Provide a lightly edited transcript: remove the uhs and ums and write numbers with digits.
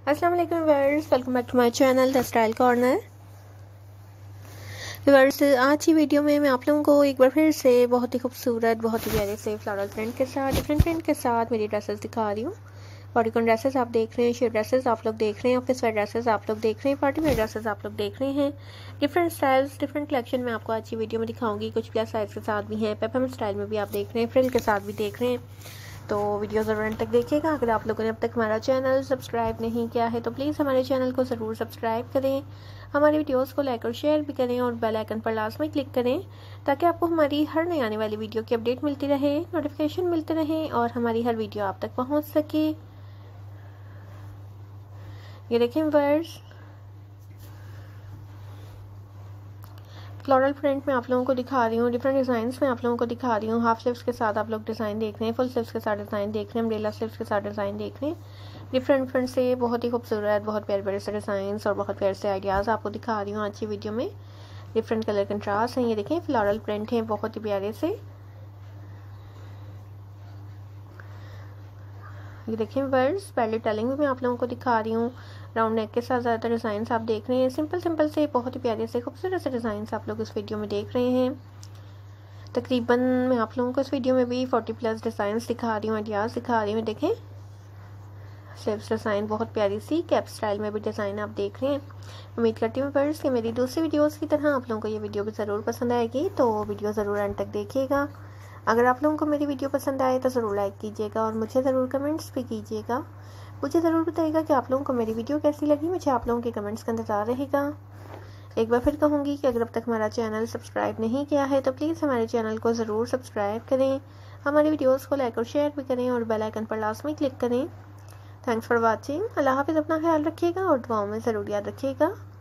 अस्सलाम वालेकुम viewers, welcome back to my channel the style corner. Viewers, आज की वीडियो में मैं आप लोगों को एक बार फिर से बहुत ही खूबसूरत, बहुत ही प्यारे से फ्लोरल प्रिंट के साथ, डिफरेंट प्रिंट के साथ मेरी ड्रेसेस दिखा रही हूँ। बॉडीकॉन ड्रेसेस आप देख रहे हैं, शेप ड्रेसेस आप लोग देख रहे हैं, ऑफिस वेयर ड्रेसेस आप लोग देख रहे हैं, पार्टी वेयर ड्रेसेस आप लोग देख रहे हैं। डिफरेंट स्टाइल्स, डिफरेंट कलेक्शन में आपको आज की वीडियो में दिखाऊंगी। कुछ प्लस साइज के साथ भी हैं, पेपरमेंट स्टाइल में भी आप देख रहे हैं, फ्रिल के साथ भी देख रहे हैं। तो वीडियो ज़रूर अंत तक देखिएगा। अगर आप लोगों ने अब तक हमारा चैनल सब्सक्राइब नहीं किया है तो प्लीज़ हमारे चैनल को ज़रूर सब्सक्राइब करें, हमारी वीडियोस को लाइक और शेयर भी करें और बेल आइकन पर लास्ट में क्लिक करें ताकि आपको हमारी हर नई आने वाली वीडियो की अपडेट मिलती रहे, नोटिफिकेशन मिलते रहे और हमारी हर वीडियो आप तक पहुंच सके। ये देखें व्यूअर्स, फ्लोरल प्रिंट में आप लोगों को दिखा रही हूँ, डिफरेंट डिज़ाइंस में आप लोगों को दिखा रही हूँ। हाफ स्लीव्स के साथ आप लोग डिज़ाइन देख रहे हैं, फुल स्लीव्स के साथ डिज़ाइन देख रहे हैं, अम्ब्रेला स्लीव्स के साथ डिज़ाइन देख रहे हैं। डिफरेंट से बहुत ही खूबसूरत, बहुत प्यारे प्यारे से डिज़ाइंस और बहुत प्यारे से आइडियाज़ आपको दिखा रही हूँ आज की वीडियो में। डिफरेंट कलर कंट्रास्ट हैं। ये देखें फ्लोरल प्रिंट है बहुत ही प्यारे से। ये देखें वर्ड्स, पहले टेलिंग में मैं आप लोगों को दिखा रही हूँ। राउंड नेक के साथ ज़्यादातर डिज़ाइंस आप देख रहे हैं। सिंपल से बहुत ही प्यारे से खूबसूरत से डिज़ाइंस आप लोग इस वीडियो में देख रहे हैं। तकरीबन मैं आप लोगों को इस वीडियो में भी 40+ डिज़ाइंस दिखा रही हूँ, आइडियाज़ दिखा रही हूँ। देखें स्लीव्स डिज़ाइन बहुत प्यारी सी कैप स्टाइल में भी डिज़ाइन आप देख रहे हैं। उम्मीद करती हूँ वर्ड्स कि मेरी दूसरी वीडियोज़ की तरह आप लोगों को ये वीडियो भी ज़रूर पसंद आएगी, तो वीडियो ज़रूर अंत तक देखिएगा। अगर आप लोगों को मेरी वीडियो पसंद आए तो ज़रूर लाइक कीजिएगा और मुझे ज़रूर कमेंट्स भी कीजिएगा। मुझे ज़रूर बताइएगा कि आप लोगों को मेरी वीडियो कैसी लगी। मुझे आप लोगों के कमेंट्स का इंतज़ार रहेगा। एक बार फिर कहूँगी कि अगर अब तक हमारा चैनल सब्सक्राइब नहीं किया है तो प्लीज़ हमारे चैनल को ज़रूर सब्सक्राइब करें, हमारी वीडियोज़ को लाइक और शेयर भी करें और बेल आइकन पर लास्ट में क्लिक करें। Thanks for watching. अल्लाह हाफ़िज़। अपना ख्याल रखिएगा और दुआओं में ज़रूर याद रखिएगा।